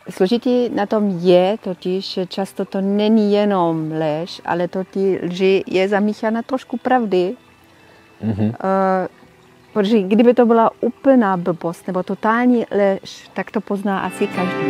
Složitý na tom je totiž, že často to není jenom lež, ale to ty lži je zamíchána trošku pravdy. Protože kdyby to byla úplná blbost nebo totální lež, tak to pozná asi každý.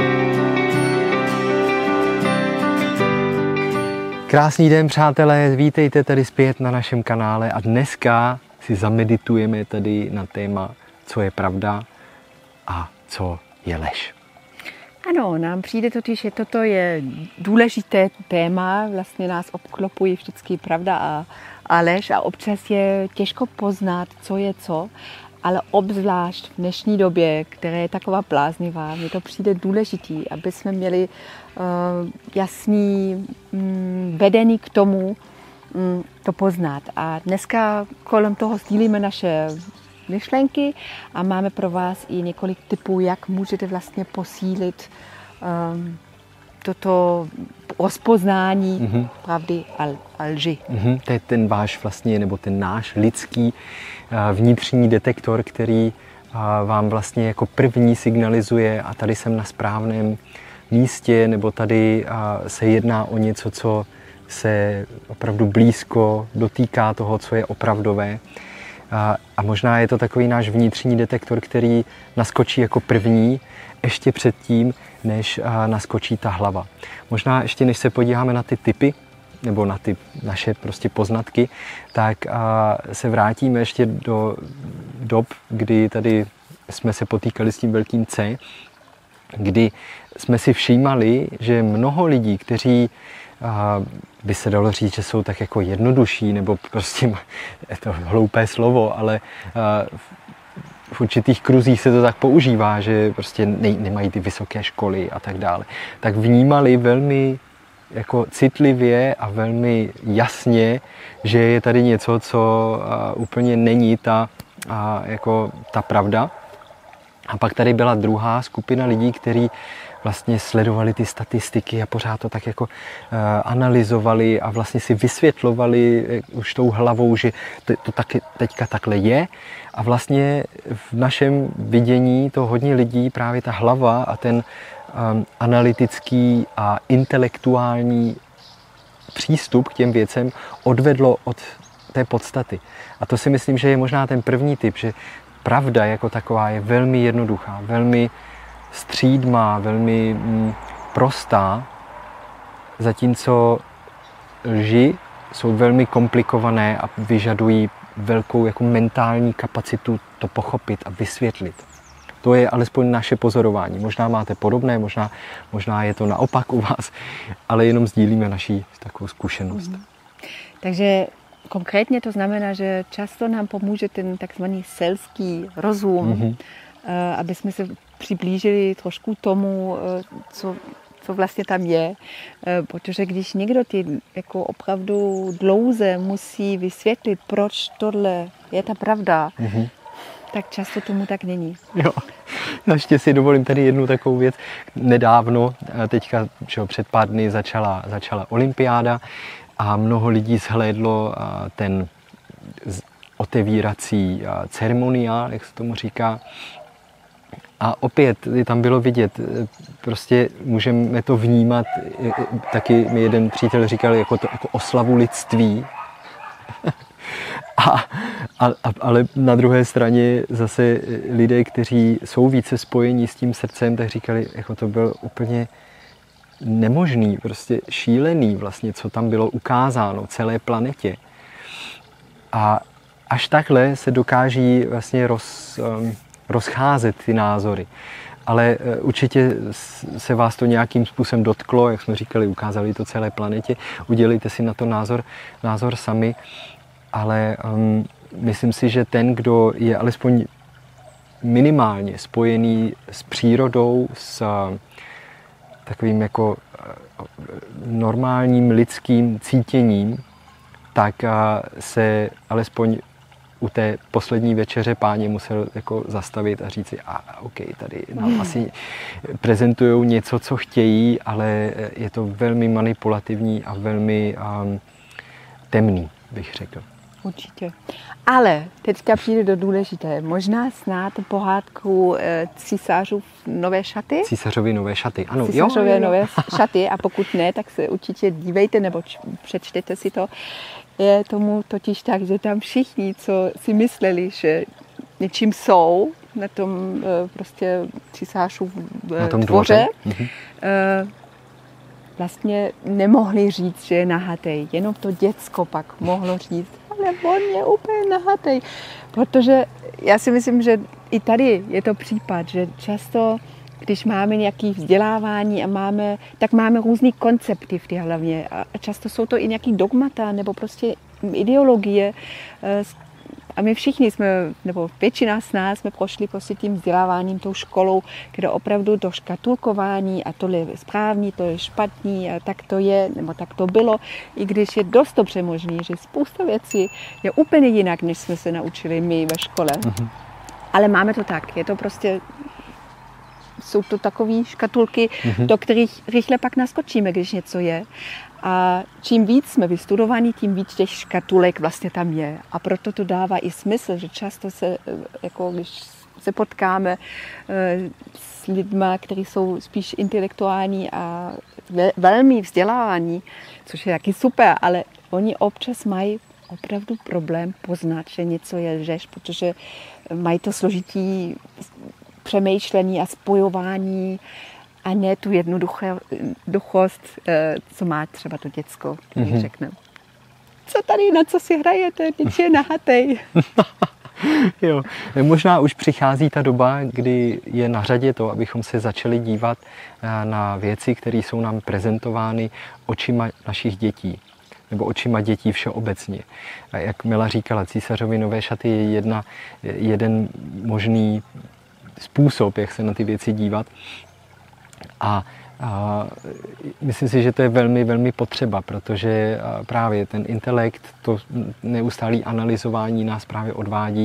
Krásný den, přátelé, vítejte tady zpět na našem kanále a dneska si zameditujeme tady na téma, co je pravda a co je lež. Ano, nám přijde totiž, že toto je důležité téma, vlastně nás obklopují vždycky pravda a lež a občas je těžko poznat, co je co, ale obzvlášť v dnešní době, která je taková bláznivá, mi to přijde důležitý, aby jsme měli jasný vedení k tomu to poznat. A dneska kolem toho sdílíme naše myšlenky a máme pro vás i několik tipů, jak můžete vlastně posílit toto rozpoznání pravdy a lži. To je ten váš vlastně, nebo ten náš lidský vnitřní detektor, který vám vlastně jako první signalizuje a tady jsem na správném místě, nebo tady se jedná o něco, co se opravdu blízko dotýká toho, co je opravdové. A možná je to takový náš vnitřní detektor, který naskočí jako první, ještě předtím, než naskočí ta hlava. Možná ještě než se podíváme na ty tipy, nebo na ty naše prostě poznatky, tak se vrátíme ještě do dob, kdy tady jsme se potýkali s tím velkým C, kdy jsme si všímali, že mnoho lidí, kteří by se dalo říct, že jsou tak jako jednodušší, nebo prostě je to hloupé slovo, ale v určitých kruzích se to tak používá, že prostě nemají ty vysoké školy a tak dále, tak vnímali velmi jako citlivě a velmi jasně, že je tady něco, co úplně není ta pravda. A pak tady byla druhá skupina lidí, kteří vlastně sledovali ty statistiky a pořád to tak jako analyzovali a vlastně si vysvětlovali už tou hlavou, že to taky teďka takhle je. A vlastně v našem vidění to hodně lidí, právě ta hlava a ten analytický a intelektuální přístup k těm věcem odvedlo od té podstaty. A to si myslím, že je možná ten první tip, že pravda jako taková je velmi jednoduchá, velmi střídmá, velmi prostá, zatímco lži jsou velmi komplikované a vyžadují velkou jako mentální kapacitu to pochopit a vysvětlit. To je alespoň naše pozorování. Možná máte podobné, možná je to naopak u vás, ale jenom sdílíme naši takovou zkušenost. Takže konkrétně to znamená, že často nám pomůže ten takzvaný selský rozum, aby jsme se přiblížili trošku tomu, co vlastně tam je. Protože když někdo ty jako opravdu dlouze musí vysvětlit, proč tohle je ta pravda, tak často tomu tak není. Jo, ještě si dovolím tady jednu takovou věc. Nedávno, teďka před pár dny začala olympiáda a mnoho lidí shlédlo ten otevírací ceremoniál, jak se tomu říká. A opět tam bylo vidět, prostě můžeme to vnímat, taky mi jeden přítel říkal, jako oslavu lidství. Ale na druhé straně zase lidé, kteří jsou více spojení s tím srdcem, tak říkali, jako to byl úplně nemožný, prostě šílený vlastně, co tam bylo ukázáno celé planetě. A až takhle se dokáží vlastně rozcházet ty názory. Ale určitě se vás to nějakým způsobem dotklo, jak jsme říkali, ukázali to celé planetě, udělejte si na to názor sami, ale myslím si, že ten, kdo je alespoň minimálně spojený s přírodou, s takovým jako normálním lidským cítěním, tak se alespoň u té poslední večeře Páně musel jako zastavit a říct si, OK, tady nám asi prezentujou něco, co chtějí, ale je to velmi manipulativní a velmi temný, bych řekl. určitě. Ale teďka přijde do důležité. Možná znáte pohádku Císařův nové šaty? Císařovi nové šaty, ano. Císařové nové šaty a pokud ne, tak se určitě dívejte nebo přečtěte si to. Je tomu totiž tak, že tam všichni, co si mysleli, že něčím jsou na tom prostě císařův dvoře, vlastně nemohli říct, že je nahatej. Jenom to děcko pak mohlo říct, ale on je úplně nahatej. Protože já si myslím, že i tady je to případ, že často, když máme nějaké vzdělávání tak máme různý koncepty v té hlavě. A často jsou to i nějaký dogmata nebo prostě ideologie. A my všichni jsme, nebo většina z nás jsme prošli prostě tím vzděláváním, tou školou, kde opravdu do škatulkování a to je správný, to je špatný, a tak to je, nebo tak to bylo, i když je dost dobře možný, že spousta věcí je úplně jinak, než jsme se naučili my ve škole. Ale máme to tak, je to prostě, jsou to takové škatulky, do kterých rychle pak naskočíme, když něco je. A čím víc jsme vystudovaní, tím víc těch škatulek vlastně tam je. A proto to dává i smysl, že často se, jako když se potkáme s lidmi, kteří jsou spíš intelektuální a velmi vzdělávaní, což je taky super, ale oni občas mají opravdu problém poznat, že něco je lžeš, protože mají to složitý přemýšlení a spojování a ne tu jednoduchost, co má třeba to děcko, když řekne. Co tady, na co si hrajete, teď je nahatej. Jo, možná už přichází ta doba, kdy je na řadě to, abychom se začali dívat na věci, které jsou nám prezentovány očima našich dětí, nebo očima dětí všeobecně. A jak Mila říkala, Císařovi nové šaty je jeden možný způsob, jak se na ty věci dívat. A myslím si, že to je velmi, velmi potřeba, protože právě ten intelekt, to neustálé analyzování nás právě odvádí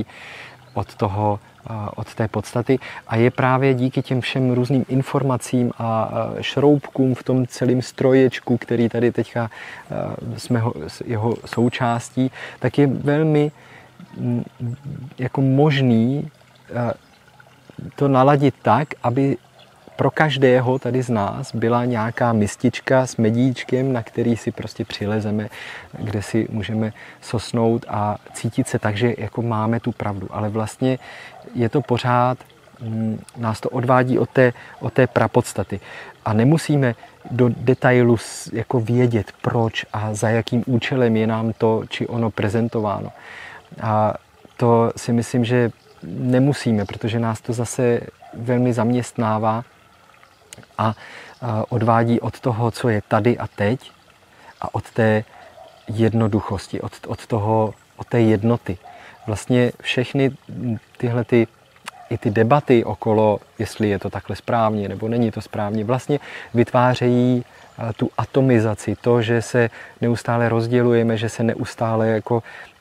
od té podstaty a je právě díky těm všem různým informacím a šroubkům v tom celém stroječku, který tady teďka jsme jeho součástí, tak je velmi jako možný to naladit tak, aby pro každého tady z nás byla nějaká mistička s medíčkem, na který si prostě přilezeme, kde si můžeme sosnout a cítit se tak, že jako máme tu pravdu. Ale vlastně je to pořád, nás to odvádí od té prapodstaty. A nemusíme do detailu jako vědět, proč a za jakým účelem je nám to či ono prezentováno. A to si myslím, že nemusíme, protože nás to zase velmi zaměstnává a odvádí od toho, co je tady a teď a od té jednoduchosti, od té jednoty. Vlastně všechny tyhle i ty debaty okolo, jestli je to takhle správně nebo není to správně, vlastně vytvářejí tu atomizaci, to, že se neustále rozdělujeme, že se neustále jako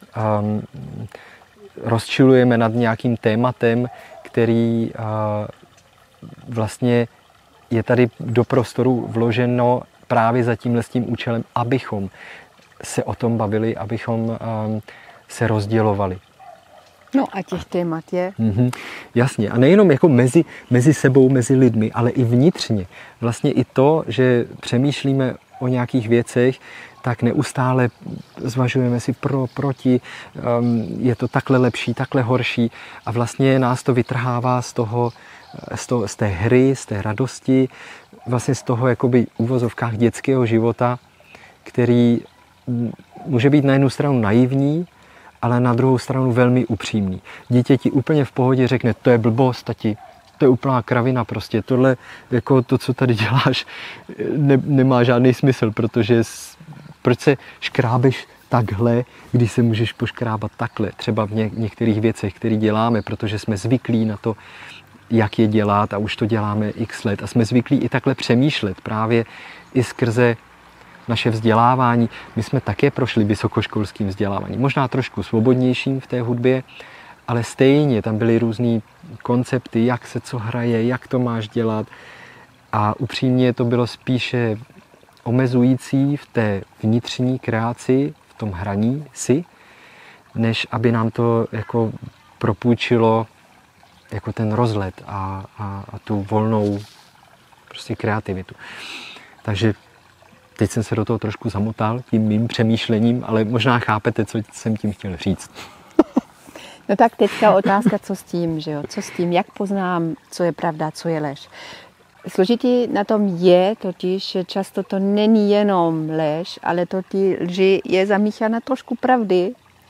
rozčilujeme nad nějakým tématem, který vlastně je tady do prostoru vloženo právě za tímhle s tím účelem, abychom se o tom bavili, abychom se rozdělovali. No a těch témat je. Jasně. A nejenom jako mezi sebou, mezi lidmi, ale i vnitřně. Vlastně i to, že přemýšlíme o nějakých věcech, tak neustále zvažujeme si proti, je to takhle lepší, takhle horší a vlastně nás to vytrhává z té hry, z té radosti, vlastně z toho jakoby uvozovkách dětského života, který může být na jednu stranu naivní, ale na druhou stranu velmi upřímný. Dítě ti úplně v pohodě řekne, to je blbost, tati, to je úplná kravina prostě, tohle, jako to, co tady děláš, nemá žádný smysl, protože proč se škrábeš takhle, když se můžeš poškrábat takhle, třeba v některých věcech, které děláme, protože jsme zvyklí na to, jak je dělat a už to děláme x let a jsme zvyklí i takhle přemýšlet právě i skrze naše vzdělávání. My jsme také prošli vysokoškolským vzděláváním, možná trošku svobodnějším v té hudbě, ale stejně tam byly různý koncepty, jak se co hraje, jak to máš dělat a upřímně to bylo spíše omezující v té vnitřní kreaci, v tom hraní si, než aby nám to jako propůjčilo jako ten rozlet a tu volnou prostě kreativitu. Takže teď jsem se do toho trošku zamotal tím mým přemýšlením, ale možná chápete, co jsem tím chtěl říct. No tak teďka otázka, co s tím, že jo? Co s tím, jak poznám, co je pravda, co je lež. Složitý na tom je totiž, že často to není jenom lež, ale to ty lži je zamíchána trošku pravdy.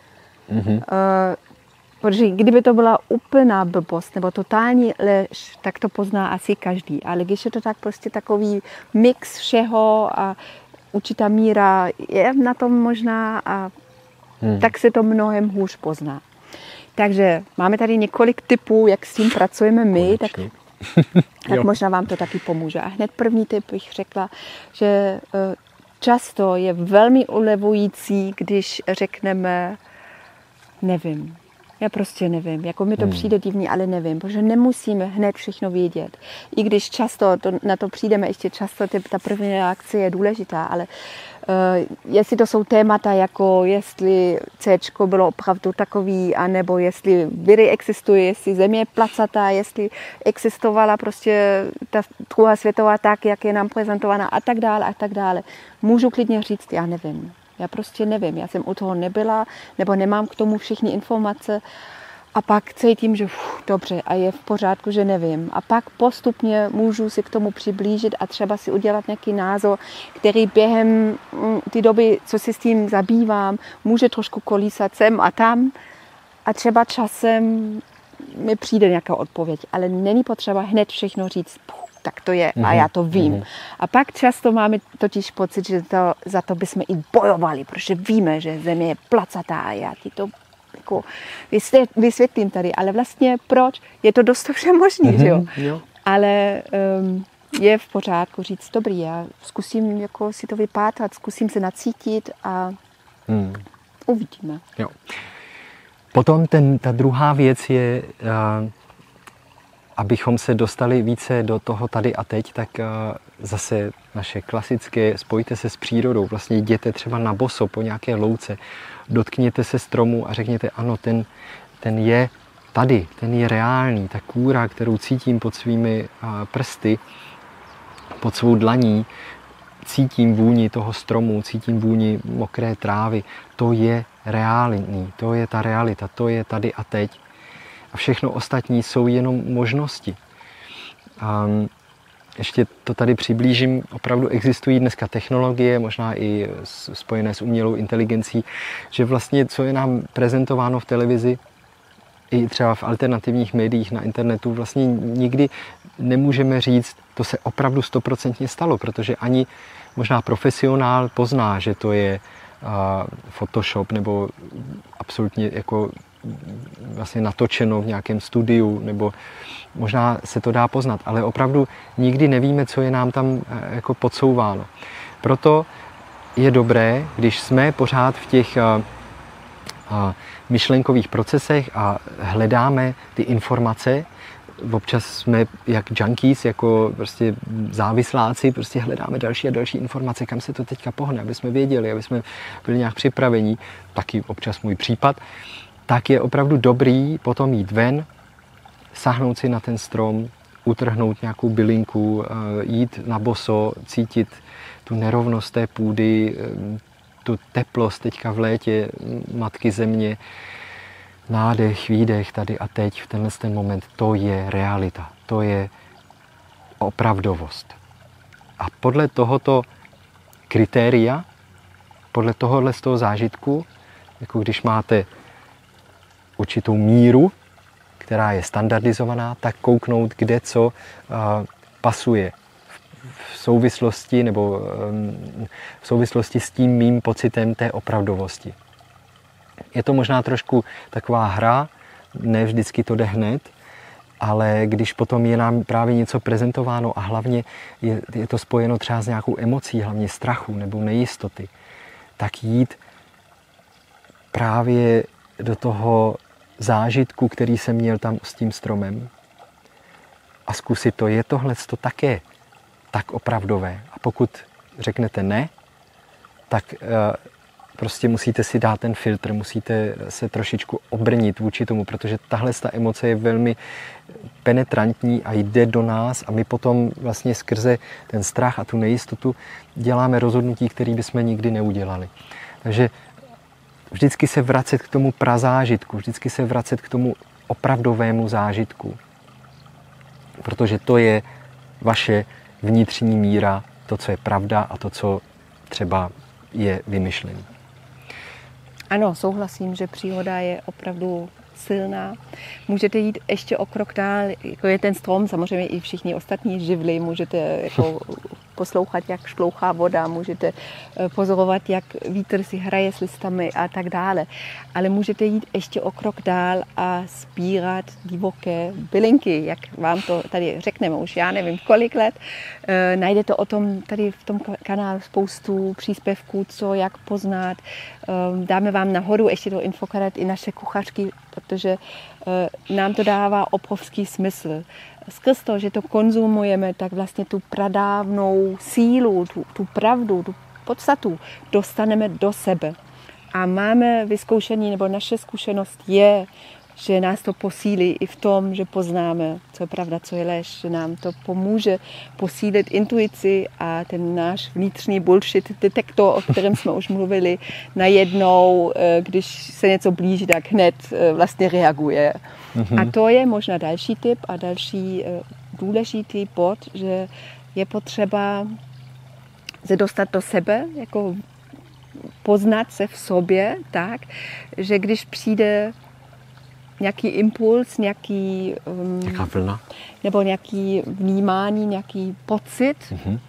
Protože kdyby to byla úplná blbost nebo totální lež, tak to pozná asi každý. Ale když je to tak prostě takový mix všeho a určitá míra je na tom možná, a tak se to mnohem hůř pozná. Takže máme tady několik typů, jak s tím pracujeme my, tak možná vám to taky pomůže. A hned první tip bych řekla, že často je velmi ulevující, když řekneme nevím. Já prostě nevím, jako mi to přijde divný, ale nevím, protože nemusíme hned všechno vědět. I když často na to přijdeme, ještě často ta první reakce je důležitá, ale jestli to jsou témata, jako jestli Céčko bylo opravdu takový, anebo jestli viry existuje, jestli země je placatá, jestli existovala prostě ta druhá světová tak, jak je nám prezentovaná a tak dále. Můžu klidně říct, já nevím. Já prostě nevím, já jsem u toho nebyla, nebo nemám k tomu všechny informace a pak cítím, že dobře a je v pořádku, že nevím. A pak postupně můžu si k tomu přiblížit a třeba si udělat nějaký názor, který během té doby, co si s tím zabývám, může trošku kolísat sem a tam a třeba časem mi přijde nějaká odpověď, ale není potřeba hned všechno říct, tak to je a já to vím. A pak často máme totiž pocit, že za to bychom i bojovali, protože víme, že země je placatá a já ti to jako vysvětlím tady, ale vlastně proč? Je to dost všem možný, že jo? Ale je v pořádku říct, dobrý, já zkusím jako si to vypátrat, zkusím se nacítit a uvidíme. Jo. Potom ta druhá věc je, abychom se dostali více do toho tady a teď, tak zase naše klasické, spojte se s přírodou, vlastně jděte třeba na boso po nějaké louce, dotkněte se stromu a řekněte, ano, ten je tady, ten je reálný, ta kůra, kterou cítím pod svými prsty, pod svou dlaní, cítím vůni toho stromu, cítím vůni mokré trávy, to je reálný, to je ta realita, to je tady a teď. A všechno ostatní jsou jenom možnosti. A ještě to tady přiblížím, opravdu existují dneska technologie, možná i spojené s umělou inteligencí, že vlastně, co je nám prezentováno v televizi, i třeba v alternativních médiích na internetu, vlastně nikdy nemůžeme říct, to se opravdu 100% stalo, protože ani možná profesionál pozná, že to je Photoshop nebo absolutně jako vlastně natočeno v nějakém studiu, nebo možná se to dá poznat, ale opravdu nikdy nevíme, co je nám tam jako podsouváno. Proto je dobré, když jsme pořád v těch myšlenkových procesech a hledáme ty informace, občas jsme jak junkies, jako prostě závisláci, prostě hledáme další a další informace, kam se to teďka pohne, aby jsme věděli, aby jsme byli nějak připraveni, taky občas můj případ, tak je opravdu dobrý potom jít ven, sáhnout si na ten strom, utrhnout nějakou bylinku, jít na boso, cítit tu nerovnost té půdy, tu teplost teďka v létě matky země, nádech, výdech tady a teď, v tenhle ten moment, to je realita, to je opravdovost. A podle tohoto kritéria, podle tohohle z toho zážitku, jako když máte určitou míru, která je standardizovaná, tak kouknout, kde co pasuje v souvislosti nebo v souvislosti s tím mým pocitem té opravdovosti. Je to možná trošku taková hra, ne vždycky to jde hned, ale když potom je nám právě něco prezentováno a hlavně je to spojeno třeba s nějakou emocí, hlavně strachu nebo nejistoty, tak jít právě do toho zážitku, který jsem měl tam s tím stromem a zkusit to, je tohleto také tak opravdové. A pokud řeknete ne, tak prostě musíte si dát ten filtr, musíte se trošičku obrnit vůči tomu, protože tahle ta emoce je velmi penetrantní a jde do nás a my potom vlastně skrze ten strach a tu nejistotu děláme rozhodnutí, které bychom nikdy neudělali. Takže vždycky se vracet k tomu prazážitku, vždycky se vracet k tomu opravdovému zážitku. Protože to je vaše vnitřní míra, to, co je pravda a to, co třeba je vymyšlený. Ano, souhlasím, že příroda je opravdu silná. Můžete jít ještě o krok dál, jako je ten strom, samozřejmě i všichni ostatní živly, můžete jako poslouchat, jak šplouchá voda, můžete pozorovat, jak vítr si hraje s listami a tak dále. Ale můžete jít ještě o krok dál a sbírat divoké bylinky, jak vám to tady řekneme už já nevím kolik let. Najdete o tom tady v tom kanálu spoustu příspěvků, co jak poznat. Dáme vám nahoru ještě do infokaret i naše kuchařky, protože nám to dává obrovský smysl. Skrz to, že to konzumujeme, tak vlastně tu pradávnou sílu, tu pravdu, tu podstatu dostaneme do sebe. A máme vyzkoušení, nebo naše zkušenost je, že nás to posílí i v tom, že poznáme, co je pravda, co je lež, že nám to pomůže posílit intuici a ten náš vnitřní bullshit detektor, o kterém jsme už mluvili, najednou, když se něco blíží, tak hned vlastně reaguje. A to je možná další tip a další důležitý bod, že je potřeba se dostat do sebe, jako poznat se v sobě tak, že když přijde nějaký impuls, nějaká vlna, nebo nějaký vnímání, nějaký pocit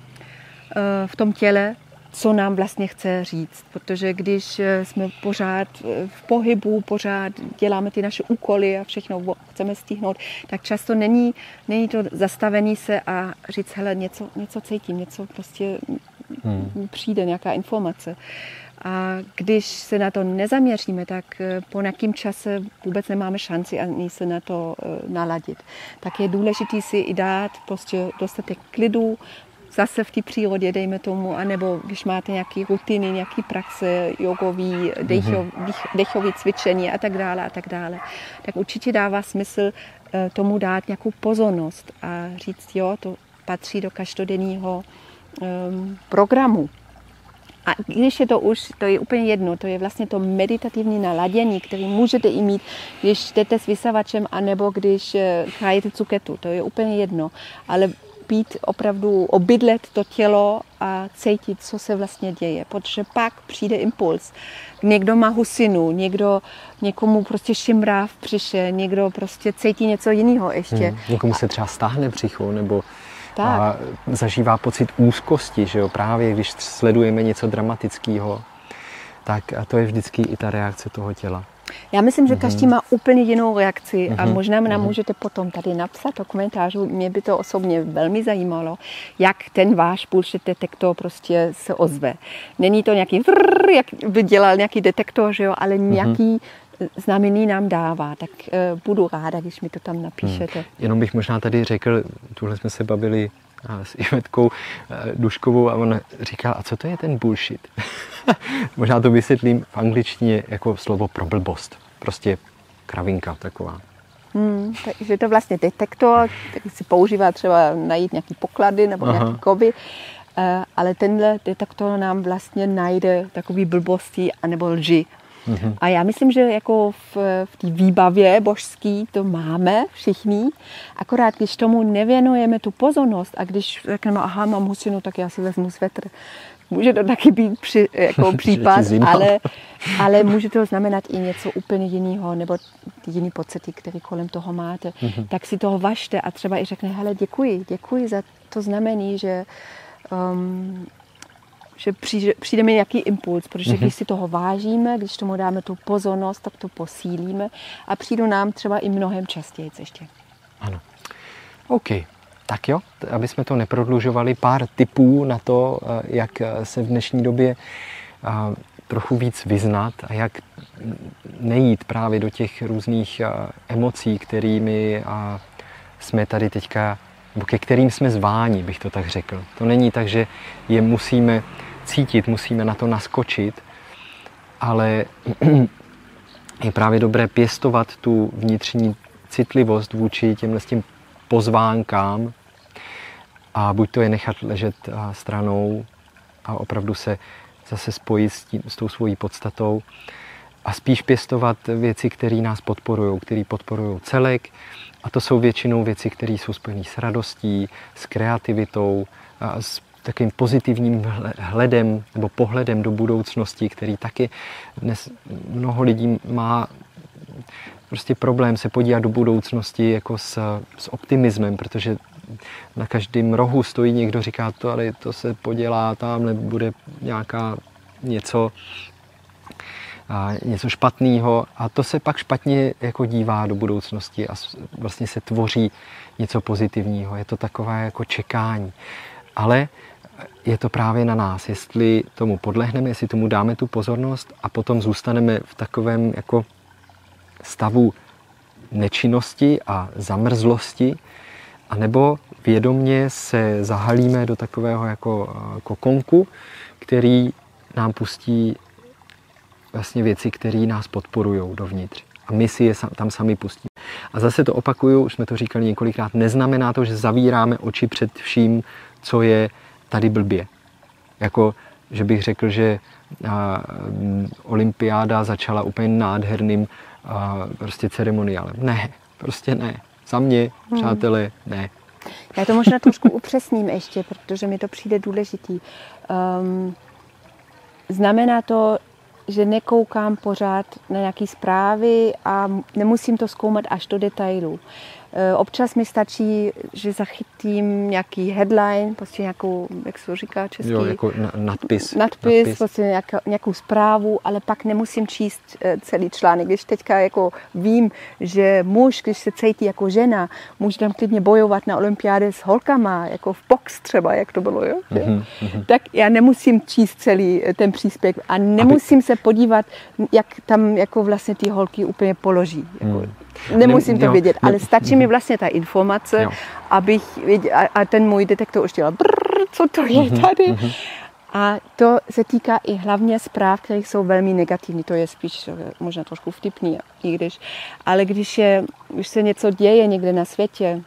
v tom těle, co nám vlastně chce říct. Protože když jsme pořád v pohybu, pořád děláme ty naše úkoly a všechno chceme stihnout, tak často není to zastavení se a říct, hele, něco cítím, něco prostě přijde, nějaká informace. A když se na to nezaměříme, tak po nějakém čase vůbec nemáme šanci ani se na to naladit. Tak je důležité si i dát prostě dostatek klidu, zase v té přírodě, dejme tomu, anebo když máte nějaké rutiny, nějaké praxe, jogový, dechový cvičení a tak dále, tak určitě dává smysl tomu dát nějakou pozornost a říct, jo, to patří do každodenního programu. A když je to už, to je úplně jedno, to je vlastně to meditativní naladění, který můžete i mít, když jdete s vysavačem, anebo když hrajete cuketu, to je úplně jedno. Ale být opravdu, obydlet to tělo a cítit, co se vlastně děje, protože pak přijde impuls. Někdo má husinu, někomu prostě šimrá v břiše, někdo prostě cítí něco jiného ještě. Někomu se třeba stáhne břicho, nebo a zažívá pocit úzkosti, že jo, právě když sledujeme něco dramatického, tak a to je vždycky i ta reakce toho těla. Já myslím, že každý má úplně jinou reakci a možná nám můžete potom tady napsat do komentářů. Mě by to osobně velmi zajímalo, jak ten váš bullshit detektor prostě se ozve. Není to nějaký jak by dělal nějaký detektor, že jo, ale nějaký znamení nám dává, tak budu ráda, když mi to tam napíšete. Jenom bych možná tady řekl, tuhle jsme se bavili s Ivetkou Duškovou a ona říká, a co to je ten bullshit? Možná to vysvětlím v angličtině jako slovo pro blbost. Prostě kravinka taková. Takže je to vlastně detektor, který si používá třeba najít nějaký poklady nebo nějaký kovy, ale tenhle detektor nám vlastně najde takový blbosti anebo lži. A já myslím, že jako v té výbavě božský to máme všichni, akorát když tomu nevěnujeme tu pozornost a když řekneme, aha, mám husinu, tak já si vezmu svetr. Může to taky být případ, ale může to znamenat i něco úplně jiného, nebo jiný pocity, které kolem toho máte. Tak si toho važte a třeba i řekne, hele, děkuji za to znamení, že přijde mi nějaký impuls, protože když si toho vážíme, když tomu dáme tu pozornost, tak to posílíme a přijdu nám třeba i mnohem častěji ještě. Ano. OK. Tak jo, aby jsme to neprodlužovali, pár tipů na to, jak se v dnešní době trochu víc vyznat a jak nejít právě do těch různých emocí, kterými jsme tady teďka, nebo ke kterým jsme zváni, bych to tak řekl. To není tak, že je musíme cítit, musíme na to naskočit, ale je právě dobré pěstovat tu vnitřní citlivost vůči těmhle tím pozvánkám a buď to je nechat ležet stranou a opravdu se zase spojit s tou svojí podstatou a spíš pěstovat věci, které nás podporují, které podporují celek. A to jsou většinou věci, které jsou spojené s radostí, s kreativitou, a s takovým pozitivním hledem nebo pohledem do budoucnosti, který taky dnes mnoho lidí má prostě problém se podívat do budoucnosti jako s optimismem, protože na každém rohu stojí někdo, říká to, ale to se podělá, tamhle bude nějaká něco špatného a to se pak špatně jako dívá do budoucnosti a vlastně se tvoří něco pozitivního. Je to takové jako čekání. Ale je to právě na nás, jestli tomu podlehneme, jestli tomu dáme tu pozornost a potom zůstaneme v takovém jako stavu nečinnosti a zamrzlosti, anebo vědomně se zahalíme do takového jako kokonku, který nám pustí vlastně věci, které nás podporují dovnitř. A my si je tam sami pustíme. A zase to opakuju, už jsme to říkali několikrát, neznamená to, že zavíráme oči před vším, co je tady blbě. Jako, že bych řekl, že olympiáda začala úplně nádherným prostě ceremoniálem. Ne, prostě ne. Za mě, přátelé, ne. Já to možná trošku upřesním ještě, protože mi to přijde důležitý. Znamená to, že nekoukám pořád na nějaké zprávy a nemusím to zkoumat až do detailů. Občas mi stačí, že zachytím nějaký headline, prostě nějakou, jak se to říká česky? Jo, jako nadpis. Prostě nějakou zprávu, ale pak nemusím číst celý článek. Když teďka jako vím, že muž, když se cítí jako žena, může tam klidně bojovat na olympiádě s holkama, jako v box třeba, jak to bylo, jo? Tak já nemusím číst celý ten příspěvek a nemusím se podívat, jak tam jako vlastně ty holky úplně položí. Jako. Nemusím to vědět, ale stačí mi vlastně ta informace, abych věděl, a ten můj detektor už dělal, co to je tady. A to se týká i hlavně zpráv, které jsou velmi negativní. To je spíš možná trošku vtipný, i když. Ale když se něco děje někde na světě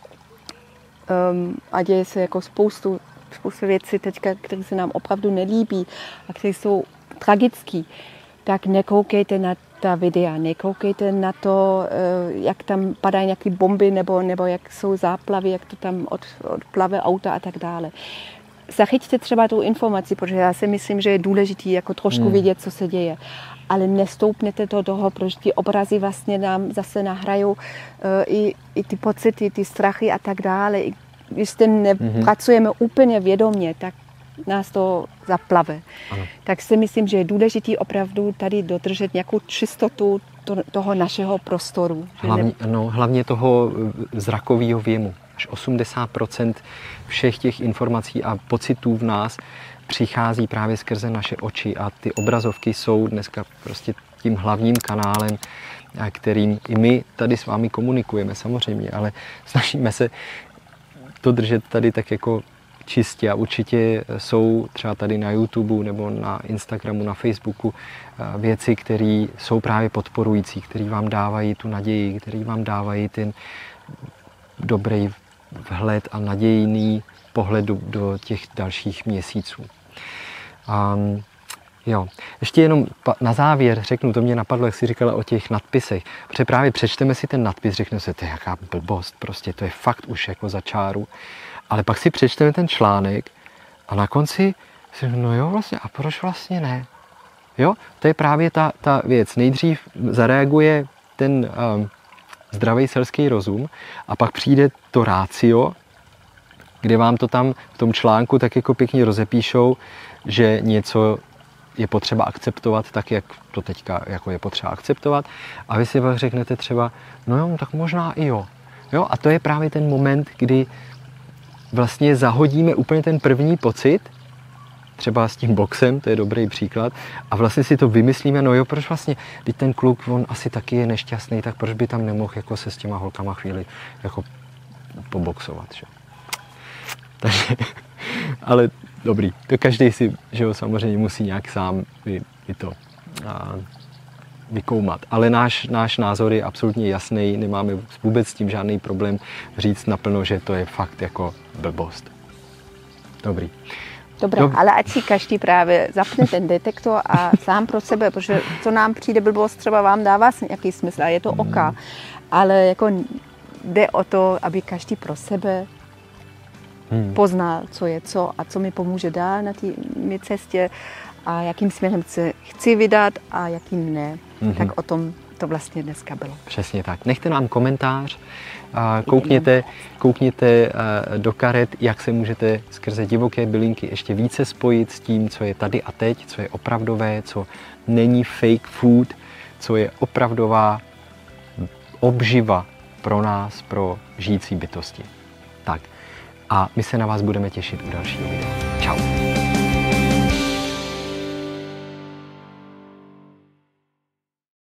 a děje se jako spoustu věcí teďka, které se nám opravdu nelíbí a které jsou tragické, tak nekoukejte na ta videa, nekoukejte na to, jak tam padají nějaké bomby nebo jak jsou záplavy, jak to tam odplave auta a tak dále. Zachyťte třeba tu informaci, protože já si myslím, že je důležité jako trošku vidět, co se děje. Ale nestoupněte do toho, protože ty obrazy vlastně nám zase nahrajou i ty pocity, ty strachy a tak dále. Když s tím nepracujeme úplně vědomě, tak nás to zaplave. Ano. Tak si myslím, že je důležité opravdu tady dodržet nějakou čistotu toho našeho prostoru. Hlavně toho zrakového věmu. Až 80% všech těch informací a pocitů v nás přichází právě skrze naše oči a ty obrazovky jsou dneska prostě tím hlavním kanálem, kterým i my tady s vámi komunikujeme samozřejmě, ale snažíme se to držet tady tak jako čistě a určitě jsou třeba tady na YouTube nebo na Instagramu, na Facebooku věci, které jsou právě podporující, které vám dávají tu naději, které vám dávají ten dobrý vhled a nadějný pohled do těch dalších měsíců. Jo. Ještě jenom na závěr řeknu, to mě napadlo, jak jsi říkala o těch nadpisech. Protože právě přečteme si ten nadpis, řekneme si, to je jaká blbost, prostě to je fakt už jako za čáru. Ale pak si přečteme ten článek a na konci si no jo, vlastně, a proč vlastně ne? Jo, to je právě ta věc. Nejdřív zareaguje ten zdravý selský rozum a pak přijde to rácio, kde vám to tam v tom článku tak jako pěkně rozepíšou, že něco je potřeba akceptovat tak, jak to teďka jako je potřeba akceptovat. A vy si pak řeknete třeba, no jo, tak možná i jo. Jo, a to je právě ten moment, kdy vlastně zahodíme úplně ten první pocit, třeba s tím boxem, to je dobrý příklad, a vlastně si to vymyslíme, no jo, proč vlastně, teď ten kluk, on asi taky je nešťastný, tak proč by tam nemohl jako se s těma holkama chvíli jako poboxovat, že? Takže, ale dobrý, to každý si, že jo, samozřejmě musí nějak sám vykoumat. Ale náš názor je absolutně jasný, nemáme vůbec s tím žádný problém říct naplno, že to je fakt jako blbost. Dobrý. Dobrá, ale ať si každý právě zapne ten detektor a sám pro sebe, protože co nám přijde blbost, třeba vám dává nějaký smysl a je to oka, ale jako jde o to, aby každý pro sebe poznal, co je co a co mi pomůže dál na té mé cestě a jakým směrem chci vydat a jakým ne. Tak o tom to vlastně dneska bylo. Přesně tak. Nechte nám komentář, koukněte do karet, jak se můžete skrze divoké bylinky ještě více spojit s tím, co je tady a teď, co je opravdové, co není fake food, co je opravdová obživa pro nás, pro žijící bytosti. Tak a my se na vás budeme těšit u dalšího videa.